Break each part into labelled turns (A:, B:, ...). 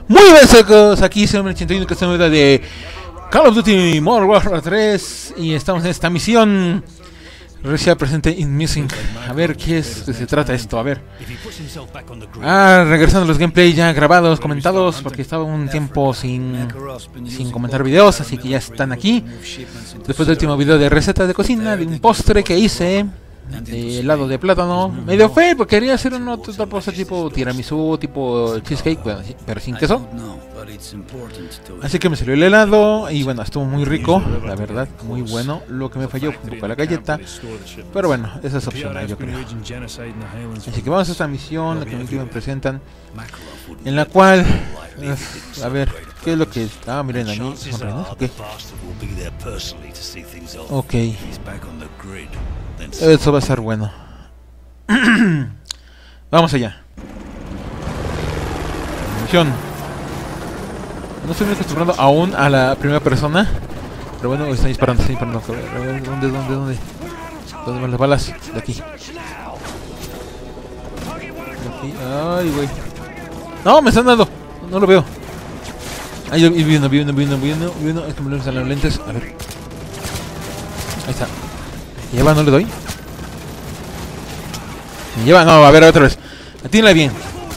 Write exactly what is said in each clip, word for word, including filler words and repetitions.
A: Muy bien, chicos, aquí es el ochenta y uno que está en de Call of Duty Modern Warfare tres y estamos en esta misión recién presente in Missing. A ver qué es que se trata esto, a ver. Ah, regresando a los gameplay ya grabados, comentados, porque estaba un tiempo sin, sin comentar videos, así que ya están aquí. Después del último video de receta de cocina, de un postre que hice de helado de plátano, medio feo porque quería hacer un otro postre tipo tiramisú, tipo cheesecake, bueno, pero sin queso. Así que me salió el helado y bueno, estuvo muy rico, la verdad, muy bueno. Lo que me falló fue un poco la galleta, pero bueno, esa es opcional, yo creo. Así que vamos a esta misión que me presentan, en la cual, uh, a ver, ¿qué es lo que está? Ah, miren, a mí son reinos, ok. Ok. Eso va a ser bueno. Vamos allá. Misión. No estoy muy acostumbrado aún a la primera persona, pero bueno, están disparando, están disparando. ¿Dónde, dónde, dónde? ¿Dónde van las balas? De aquí. De aquí. Ay, güey. No, me están dando. No lo veo. Ay, vi uno, vi uno, vi uno, vi uno, vi uno. Es que me lo están los lentes. A ver. Ahí está. ¿Me lleva? ¿No le doy? ¿Me lleva? No, a ver, otra vez. Atínala bien.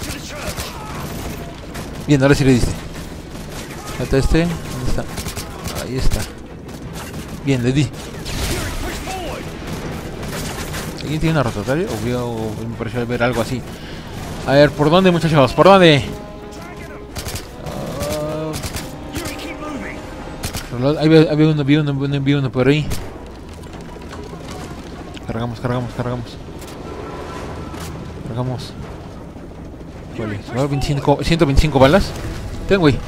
A: Bien, ahora sí le diste. Falta este. ¿Dónde está? Ahí está. Bien, le di. ¿Alguien tiene una rotatoria? O, veo, o me pareció ver algo así. A ver, ¿por dónde, muchachos? ¿Por dónde? Uh, ahí había uno, vi uno, vi uno, vi uno por ahí. Cargamos, cargamos, cargamos. Cargamos. Vale, veinticinco, ciento veinticinco balas. Tengo, güey.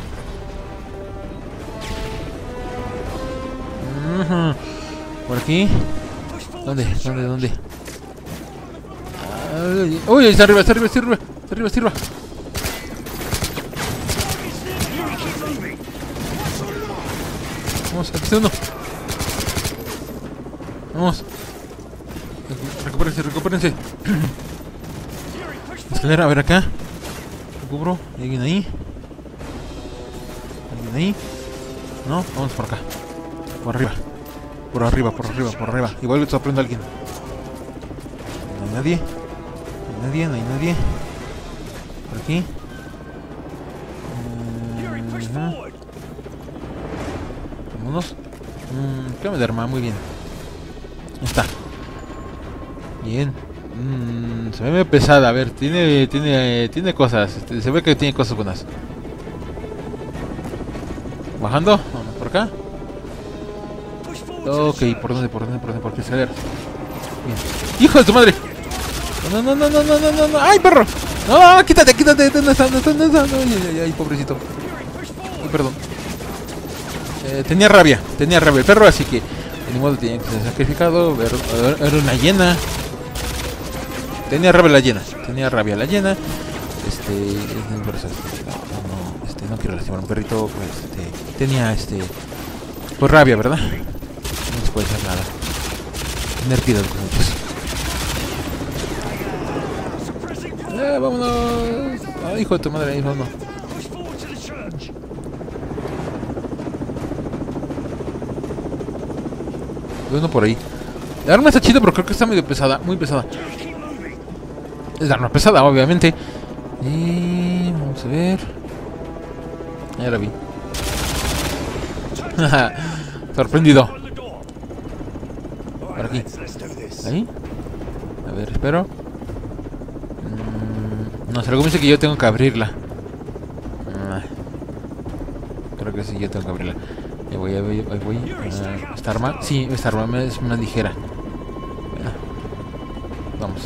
A: Uh-huh. Por aquí. ¿Dónde? ¿Dónde? ¿Dónde? Uh, uy, está arriba, está arriba, está arriba. Está arriba, está arriba. Vamos, aquí está uno. Vamos. Recupérense, recupérense. Escalera, a ver acá. Me cubro. ¿Hay alguien ahí? ¿Alguien ahí? No, vamos por acá. Por arriba. Por arriba, por arriba, por arriba. Igual te sorprende a alguien. No hay nadie. No hay nadie, no hay nadie. Por aquí. Uh-huh. Vámonos. Mm, Cambio de arma, muy bien. Ahí está. Bien. Mm, se ve muy pesada. A ver, tiene tiene tiene cosas. Se ve que tiene cosas buenas. Bajando. Vamos por acá. Ok, ¿por dónde? ¿Por dónde? ¿Por dónde? ¿Por qué salir? Bien. ¡Hijo de tu madre! No, no, no, no, no, no, no, no. ¡Ay, perro! No, quítate, quítate. No está, no está, no está. Ay, ay, ay, pobrecito. Ay, perdón. Eh, tenía rabia, tenía rabia el perro, así que de modo tenía que ser sacrificado. Era, era una hiena. Tenía rabia la hiena, tenía rabia la hiena. Este, no, no, este, no quiero lastimar a un perrito, pues, este, tenía, este, pues rabia, ¿verdad? No se puede hacer nada. Tener piedad con ellos. Eh, vámonos. Ah, hijo de tu madre, ahí vámonos. Veo uno por ahí. El arma está chida, pero creo que está medio pesada, muy pesada. Es la arma pesada, obviamente. Y vamos a ver. Ya la vi. Sorprendido. Por aquí. Ahí. A ver, espero. Mm, no sé, algo me dice que yo tengo que abrirla. Ah, creo que sí, yo tengo que abrirla. Ahí voy, ahí voy, ahí voy. Uh, ¿Esta arma? Sí, esta arma es más ligera. Bueno, vamos.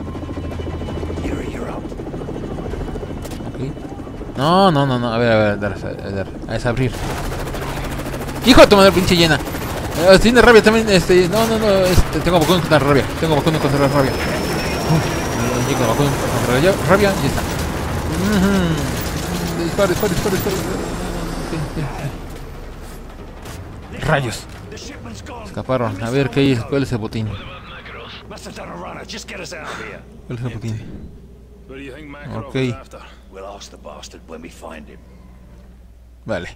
A: Ok. No, no, no, no. A ver, a ver, a ver, a ver. A desabrir. ¡Hijo de tu madre, pinche llena! Uh, Tiene rabia también, este... No, no, no, este, tengo vacuno contra la rabia. Tengo vacuno contra la rabia. Uh, Tengo vacuno contra la rabia y ya está. Uh-huh. Dispara, dispara, dispara, dispara. Okay, okay. Rayos. Escaparon. A ver, ¿qué, ¿cuál es el botín? ¿Cuál es el botín? Ok. Vale.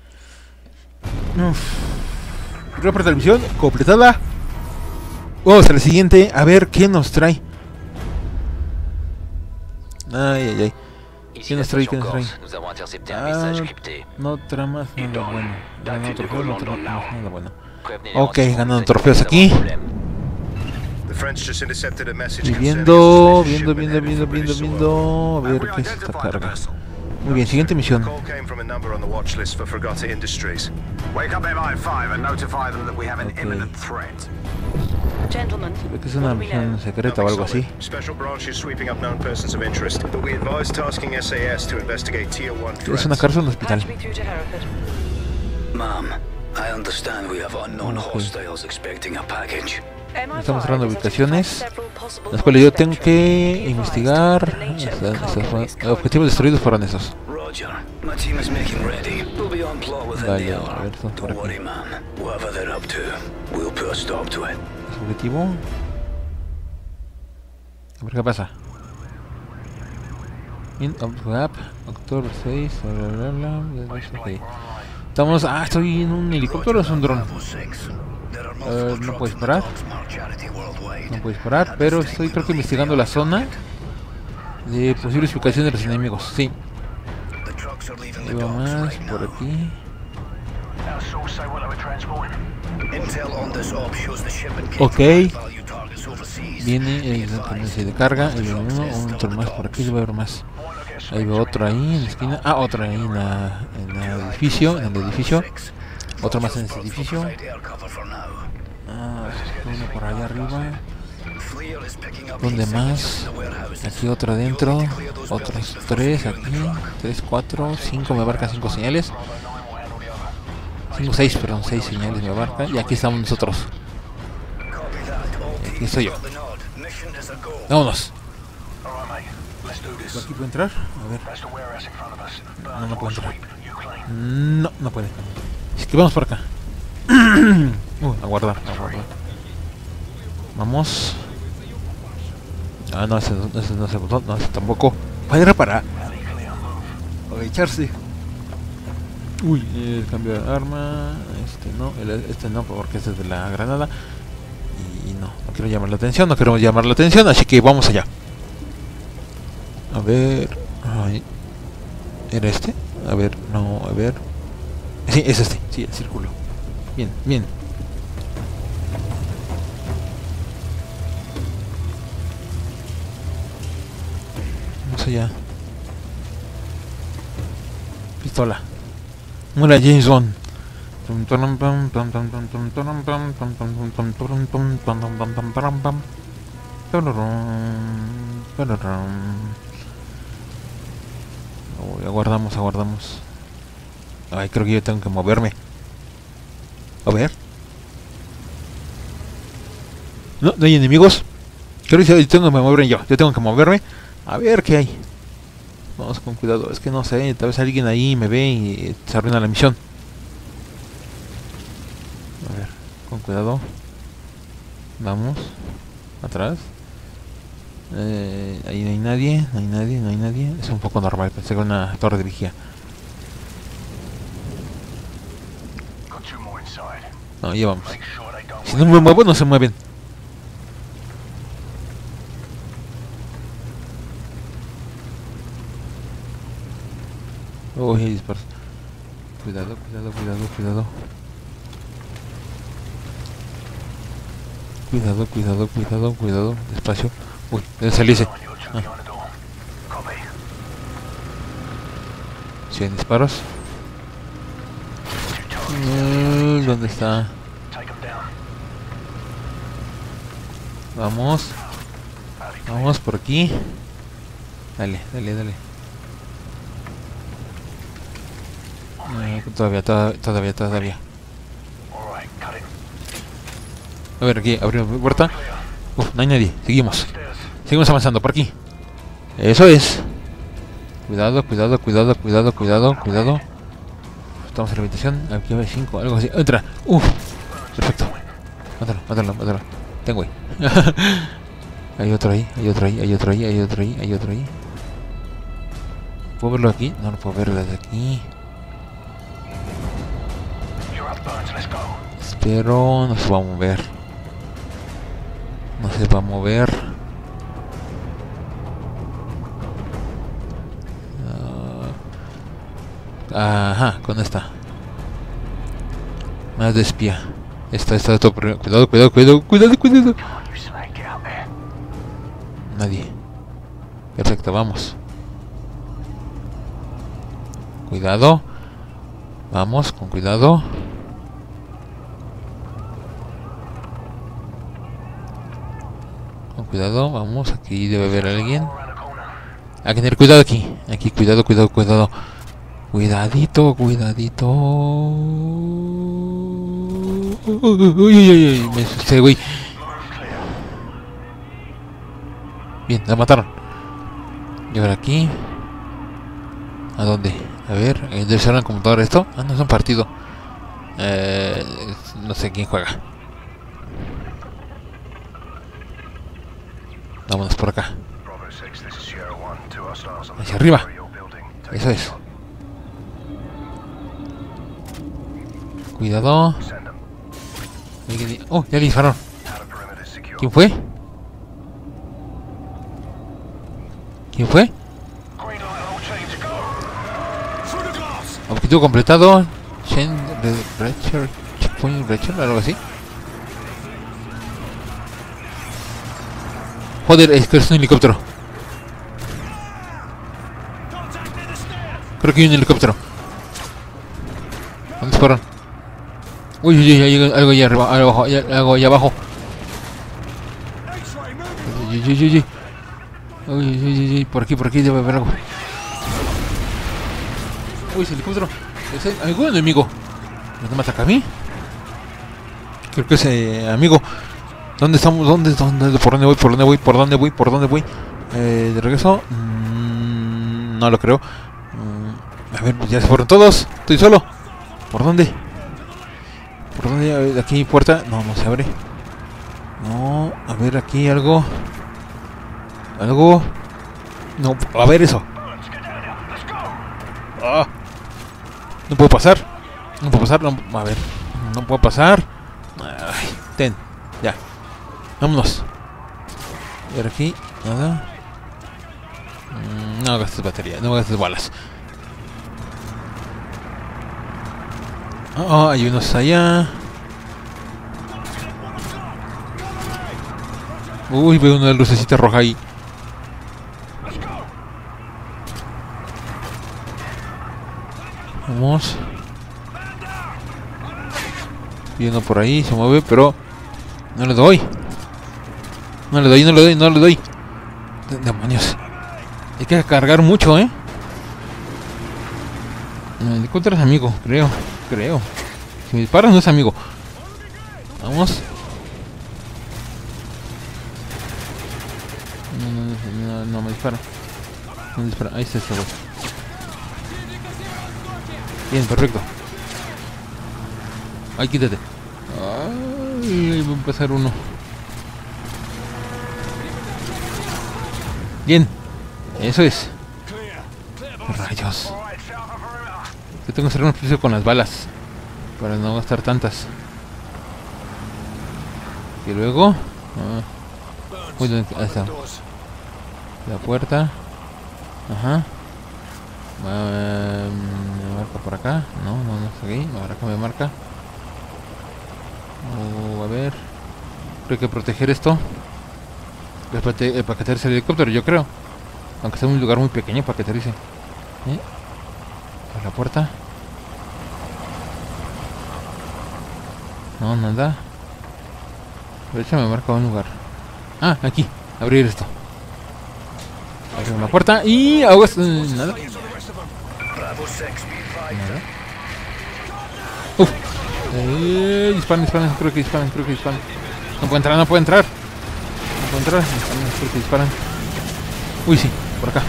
A: Uf. Reporta la misión completada. Vamos a la siguiente. A ver qué nos trae. Ay, ay, ay. ¿Qué nos trae? ¿Qué nos trae? Ah, no tramas nada bueno. Ganando trofeos, no tramas nada bueno. Ok, ganando trofeos aquí. Y viendo, viendo, viendo, viendo, viendo, viendo. A ver qué es esta carga. Muy bien, siguiente misión. Okay. Creo que es una misión secreta o algo así. Es una cárcel o un hospital. Me está mostrando ubicaciones, las cuales yo tengo que investigar. Objetivos destruidos fueron esos. Vale, a ver, estamos por aquí. ¿Es objetivo? A ver qué pasa. In Up, octubre seis, bla bla bla bla. Okay. Estamos. Ah, estoy en un helicóptero o es un dron. Uh, no puedo disparar. No puedo disparar, pero estoy creo que investigando la zona de posibles ubicaciones de los enemigos. Sí. Algo más por aquí. Ok. Viene el tendencia de carga. Ahí veo uno, otro más por aquí. Voy a ver más. Ahí veo otro ahí en la esquina. Ah, otro ahí en, la, en el edificio. En el edificio. Otro más en este edificio. Ah, uno por allá arriba. ¿Dónde más? Aquí otro adentro. Otros tres aquí. Tres, cuatro, cinco. Me abarca cinco señales. Cinco, seis, perdón. Seis señales me abarca. Y aquí estamos nosotros. Y aquí estoy yo. Vámonos. ¿Por aquí puedo entrar? A ver. No, no puedo entrar. No, no puede. Es que vamos por acá. Uh, aguardar, aguardar. Vamos. Ah, no, ese, ese no es el botón, no, ese tampoco. Para para agacharse. Uy, el cambio de arma. Este no, el, este no, porque este es de la granada. Y no, no quiero llamar la atención, no quiero llamar la atención, así que vamos allá. A ver. Ay, ¿era este? A ver, no, a ver. Sí, es este, sí, el círculo. Bien, bien. Vamos allá. Pistola. Muera James Bond. Oh, aguardamos, aguardamos. Ay, creo que yo tengo que moverme. A ver. No, no hay enemigos. Creo que yo tengo que moverme yo. Yo tengo que moverme. A ver qué hay. Vamos con cuidado. Es que no sé. Tal vez alguien ahí me ve y se arruina la misión. A ver. Con cuidado. Vamos. Atrás. Eh, ahí no hay nadie. No hay nadie. No hay nadie. Es un poco normal. Pensé que era una torre de vigía. No, ya vamos. Si no me muevo, no se mueven. Uy, hay disparos. Cuidado, cuidado, cuidado, cuidado. Cuidado, cuidado, cuidado, cuidado. Despacio. Uy, debe salirse. Ah. cien disparos. Uh, ¿Dónde está? Vamos. Vamos por aquí. Dale, dale, dale. Eh, todavía, todavía, todavía, todavía. A ver, aquí, abrimos la puerta. Uf, no hay nadie. Seguimos. Seguimos avanzando por aquí. Eso es. Cuidado, cuidado, cuidado, cuidado, cuidado, cuidado. Estamos en la habitación. Aquí hay cinco, algo así. Entra. Uf. Perfecto. Mátalo, mátalo, mátalo. Tengo ahí. Hay otro ahí, hay otro ahí, hay otro ahí, hay otro ahí, hay otro ahí. ¿Puedo verlo aquí? No lo puedo ver desde aquí. Espero no se va a mover. No se va a mover. Uh, ajá, con esta. Más de espía. Esta, esta, esta. Cuidado, cuidado, cuidado, cuidado, cuidado. Nadie. Perfecto, vamos. Cuidado. Vamos, con cuidado. Con cuidado, vamos. Aquí debe haber alguien. Hay que tener cuidado aquí. Aquí, cuidado, cuidado, cuidado. Cuidadito, cuidadito. Uy, uy, uy, uy. Me asusté, güey. Bien, la mataron. Y ahora aquí. ¿A dónde? A ver, ¿debe ser en el computador esto? Ah, no, es un partido. Eh, no sé quién juega. Vámonos por acá. Hacia arriba. Eso es. Cuidado. Oh, ya le dispararon. ¿Quién fue? ¿Quién fue? Objetivo completado. Chain Breacher. Checkpoint Breacher, algo así. Joder, es que es un helicóptero. Creo que hay un helicóptero. ¿Dónde fueron? Uy, uy, uy, hay algo allá arriba, algo abajo, algo allá abajo. Uy, uy, uy, uy. Uy, uy, uy, uy, por aquí, por aquí debe haber algo. Uy, ese helicóptero. ¿Es algún enemigo? ¿No me ataca a mí? Creo que ese amigo. ¿Dónde estamos? ¿Dónde, dónde? ¿Por dónde voy? ¿Por dónde voy? ¿Por dónde voy? ¿Por dónde voy? Eh, de regreso. Mm, no lo creo. Mm, a ver, ya se fueron todos. Estoy solo. ¿Por dónde? ¿Por dónde? Aquí hay puerta. No, no se abre. No, a ver, aquí algo. Algo. No, a ver eso. Ah. No puedo pasar. No puedo pasar. No, a ver. No puedo pasar. Ay, ten. Ya. Vámonos. A ver aquí. Nada. No gastes batería. No gastes balas. Oh, hay unos allá. Uy, veo una lucecita roja ahí. Vamos. Y uno por ahí se mueve, pero no le doy. No le doy, no le doy, no le doy. Demonios. Hay que cargar mucho, ¿eh? El helicóptero es amigo, creo. Creo. Si me disparas no es amigo. Vamos. No, no, no, no me dispara. No me dispara. Ahí está este güey. Bien, perfecto. Ay, quítate. Ay, va a empezar uno. Bien. Eso es. Rayos. Yo tengo que hacer un ejercicio con las balas. Para no gastar tantas. Y luego... Ah. Uy, ¿dónde? Ahí está. La puerta. Ajá. Uh, me marca por acá. No, no, no está aquí. Ahora acá me marca. Uh, a ver. Creo que proteger esto. Es para, te, para que aterrice el helicóptero, yo creo. Aunque sea un lugar muy pequeño para que aterrice. ¿Eh? Por la puerta. No, nada. De hecho me marca un lugar. Ah, aquí. Abrir esto. Abrir una puerta y aguas. Eh, nada. Nada. Uf. Eh, disparan, disparan. Creo que disparan, creo que disparan. No puede entrar, no puede entrar. No puede entrar. Disparan, creo que disparan. Uy, sí. Por acá.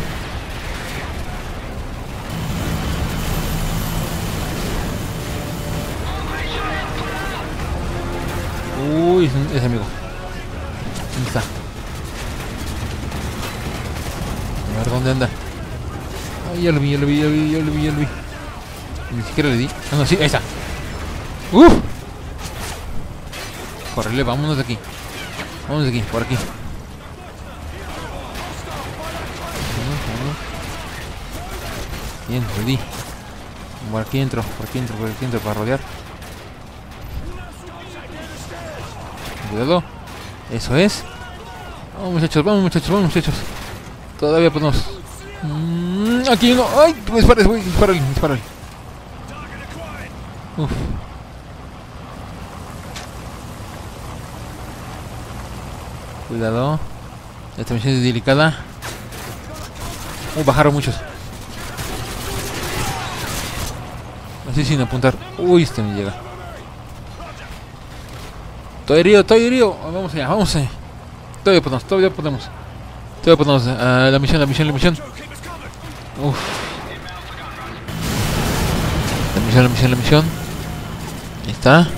A: Uy, es amigo. ¿Dónde está? A ver dónde anda. Ay, ya lo vi, ya lo vi, ya lo vi, ya lo vi, ya lo vi. Ni siquiera le di. Ah, no, sí, ahí está. Uf. Correle, vámonos de aquí. Vámonos de aquí, por aquí. Bien, le di. Por aquí entro, por aquí entro, por aquí entro para rodear. Cuidado. Eso es. Vamos muchachos, vamos muchachos, vamos muchachos. Todavía podemos. Mm, aquí no. ¡Ay! Dispárale, güey. Dispárale, dispárale. Uf. Cuidado. Esta misión es delicada. Uh, bajaron muchos. Así sin apuntar. Uy, este me llega. Estoy herido, estoy herido. Vamos allá, vamos allá. Todavía podemos, todavía podemos. Todavía podemos. Uh, la misión, la misión, la misión. Uf. La misión, la misión, la misión. Ahí está.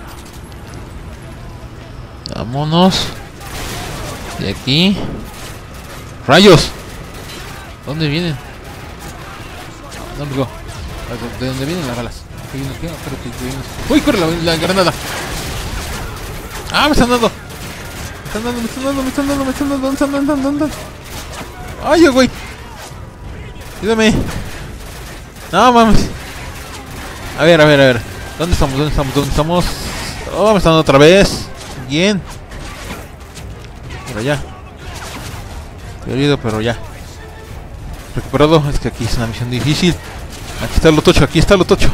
A: Vámonos. De aquí. ¡Rayos! ¿Dónde vienen? ¿Dónde go? ¿De dónde vienen las balas? ¡Uy, corre la, la granada! ¡Ah, me están dando! Me están dando, me están dando, me están dando, me están dando, ¿dónde están, dónde están, dónde están? ¡Ay, güey! Ayúdame. No, mames. A ver, a ver, a ver. ¿Dónde estamos? ¿Dónde estamos? ¿Dónde estamos? Oh, me están dando otra vez. Bien. Pero ya. Estoy herido, pero ya. Recuperado. Es que aquí es una misión difícil. Aquí está lo tocho, aquí está lo tocho.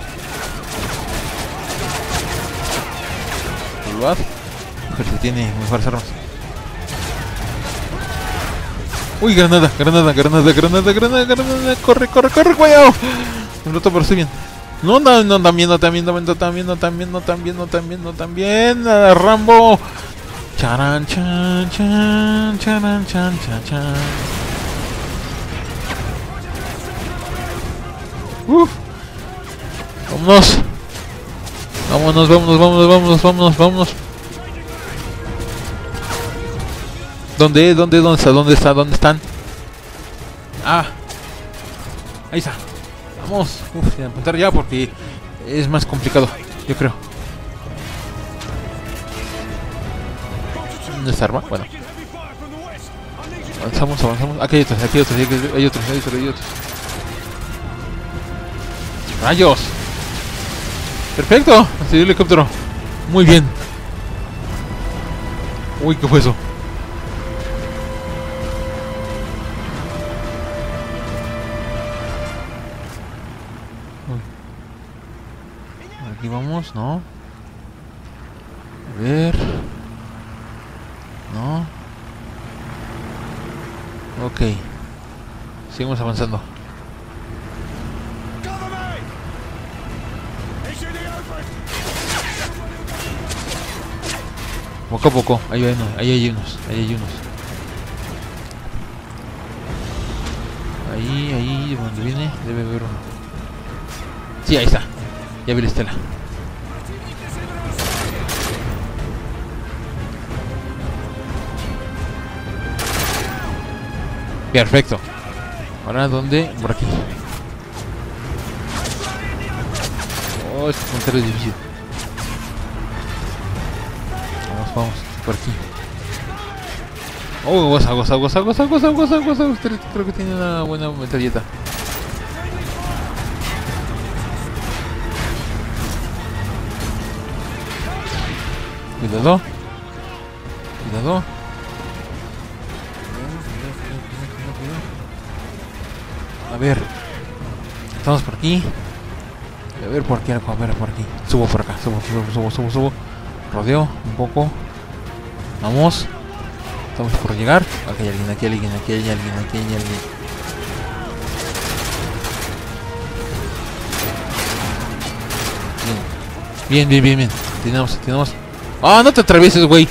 A: Volvad. Mujer que tiene mejores armas. Uy, granada, granada, granada, granada, granada, granada. Corre, corre, corre, güey. Me roto, pero estoy bien. No, no, no, también, no, también, no, también, no, también, no, también, no, también, no, también. Rambo. Charan, chan, chan, charan, chan, chan, chan. Uf. Vámonos. Vámonos, vámonos, vámonos, vámonos, vámonos, vámonos. ¿Dónde? ¿Dónde? ¿Dónde está? ¿Dónde está? ¿Dónde están? Ah. Ahí está. Vamos. Uf, sin apuntar ya porque es más complicado, yo creo. ¿Dónde está arma? Bueno. Avanzamos, avanzamos. Aquí hay otros, aquí hay otros, hay otros, hay otros, hay otros, hay otros. ¡Rayos! ¡Perfecto! Así el helicóptero. Muy bien. Uy, ¿qué fue eso? Aquí vamos, ¿no? A ver. No. Ok. Seguimos avanzando. Poco a poco. Ahí hay unos, ahí hay unos, ahí hay unos. Ahí, ahí, de donde viene, debe haber uno. Sí, ahí está. Ya vi la estela. Perfecto. Ahora, ¿dónde? Por aquí. Oh, este puntero es difícil. Vamos, vamos, por aquí. Oh, goza, goza, goza, goza, goza, goza, goza. Usted creo que tiene una buena metralleta. Cuidado. Cuidado. A ver. Estamos por aquí. A ver por aquí, a ver por aquí. Subo por acá, subo, subo, subo, subo, subo. Rodeo un poco. Vamos. Estamos por llegar. Aquí hay alguien, aquí hay alguien, aquí hay alguien, aquí hay alguien. Bien, bien, bien, bien. Tenemos, tenemos. ¡Ah, no te atravieses, güey!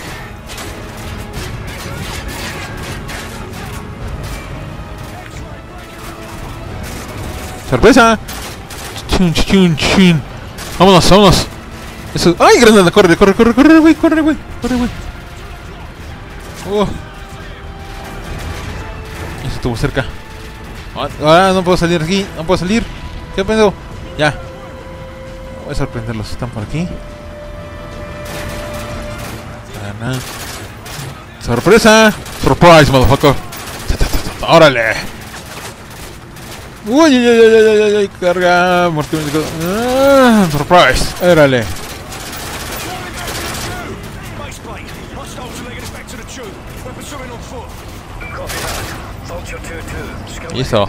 A: ¡Sorpresa! Chun, chun, chun. Vámonos, vámonos. Eso. ¡Ay, granada! Corre, corre, corre, corre, güey, corre, güey, corre, güey. Oh. Eso estuvo cerca. Ahora no puedo salir aquí. No puedo salir. ¿Qué pedo? Ya. Voy a sorprenderlos. Están por aquí. Gana. ¡Sorpresa! ¡Surprise, motherfucker! ¡Órale! ¡Uy, uy, uy, uy, uy, uy! ¡Carga! ¡Ah! ¡Surprise! ¡Órale! Listo.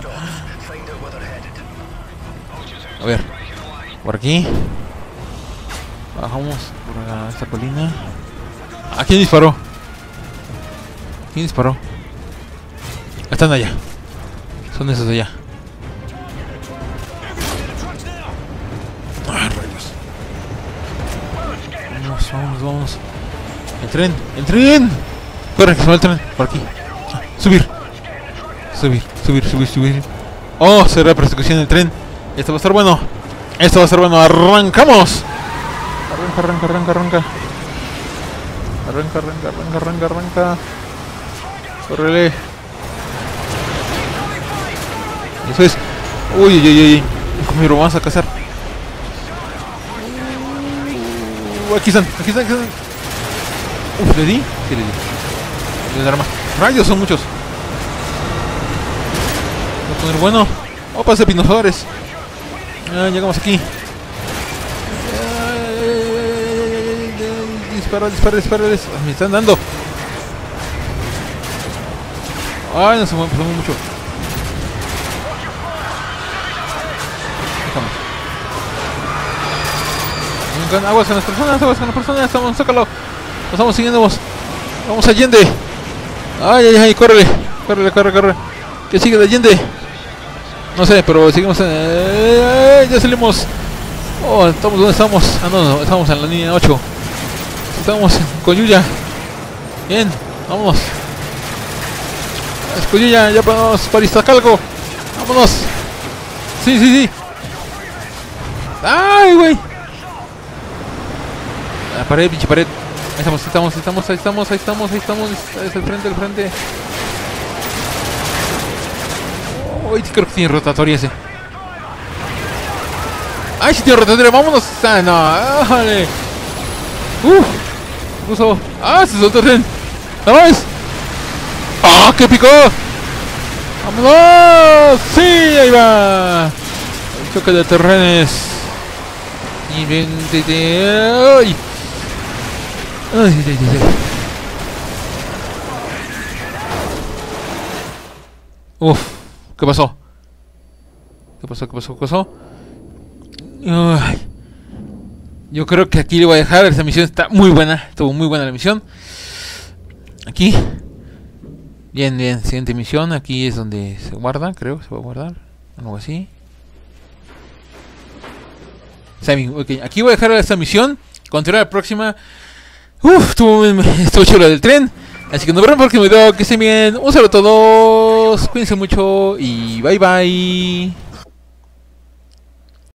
A: A ver. Por aquí. Bajamos por esta colina. ¿A quién disparó? ¿Quién disparó? Están allá. Son esos de allá. Ah, rayos. Vamos, vamos, vamos. El tren, el tren. Corre, que se va el tren. Por aquí. Subir. Subir, subir, subir, subir. Oh, será persecución del tren. Esto va a estar bueno. Esto va a estar bueno. Arrancamos. Arranca, arranca, arranca, arranca. Arranca, arranca, arranca, arranca, arranca. Córrele. Eso es. Uy, uy, uy, uy. Conmigo lo vamos a cazar. Uh, aquí están, aquí están, aquí están. Uf, ¿le di? Sí, le di. Le di arma. Rayos, son muchos. Voy a poner bueno. Opas de pinosadores. Ah, llegamos aquí. Dispara, dispara, dispara. Me están dando. Ay, no se mueve, se mueve mucho. Déjame. Aguas con las personas, aguas con las personas. Estamos, sácalo. Nos estamos siguiendo. Vamos a Allende. Ay, ay, ay, córrele. Córrele, corre, corre. ¿Qué sigue de Allende? No sé, pero seguimos. Eh, ya salimos. Oh, estamos, ¿dónde estamos? Ah, no, no, estamos en la línea ocho. Estamos en Coyuya. Bien, vámonos. Es Coyuya, ya vamos para Iztacalco. Vámonos. Sí, sí, sí. Ay, güey. La pared, pinche pared. Ahí estamos, ahí estamos, ahí estamos, ahí estamos, ahí estamos, ahí estamos. Es el frente, el frente. Uy, creo que tiene rotatoria ese. Ay, sí tiene rotatoria, vámonos. Ah, no, vale. Uf, puso. Ah, se soltó el tren. ¡No más! ¡Ah, qué picó! ¡Vámonos! ¡Sí, ahí va! El choque de terrenes. Y ven, ¡ay! ¡Ay, ay, ay, ay! Uf, ¿qué pasó? ¿Qué pasó? ¿Qué pasó? ¿Qué pasó? Ay. Yo creo que aquí le voy a dejar. Esta misión está muy buena. Estuvo muy buena la misión. Aquí. Bien, bien. Siguiente misión. Aquí es donde se guarda, creo. Se va a guardar. Algo así. Okay. Aquí voy a dejar esta misión. Continuar la próxima. Uf, estuvo, estuvo chulo del tren. Así que nos vemos en el próximo video. Que estén bien. Un saludo a todos. Cuídense mucho. Y bye bye.